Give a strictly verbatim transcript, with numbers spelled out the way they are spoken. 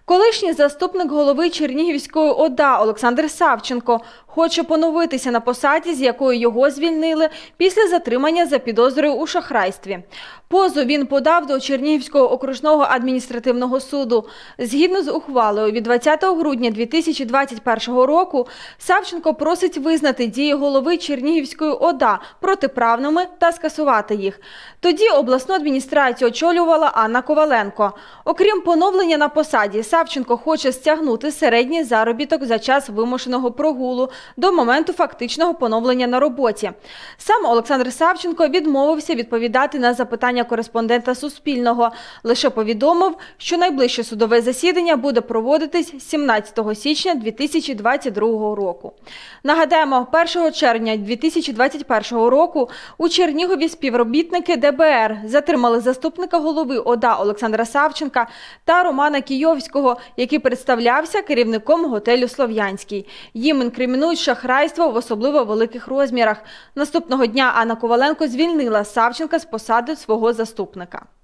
Колишній заступник голови Чернігівської ОДА Олександр Савченко хоче поновитися на посаді, з якої його звільнили після затримання за підозрою у шахрайстві. Позов він подав до Чернігівського окружного адміністративного суду. Згідно з ухвалою від двадцятого грудня дві тисячі двадцять першого року Савченко просить визнати дії голови Чернігівської ОДА протиправними та скасувати їх. Тоді обласну адміністрацію очолювала Анна Коваленко. Окрім поновлення на посаді, Савченко хоче стягнути середній заробіток за час вимушеного прогулу до моменту фактичного поновлення на роботі. Сам Олександр Савченко відмовився відповідати на запитання кореспондента Суспільного. Лише повідомив, що найближче судове засідання буде проводитись сімнадцятого січня дві тисячі двадцять другого року. Нагадаємо, першого червня дві тисячі двадцять першого року у Чернігові співробітники де бе ер затримали заступника голови ОДА Олександра Савченка та Романа Кійовського, який представлявся керівником готелю «Слов'янський». Їм інкримінують шахрайство в особливо великих розмірах. Наступного дня Анна Коваленко звільнила Савченка з посади свого заступника.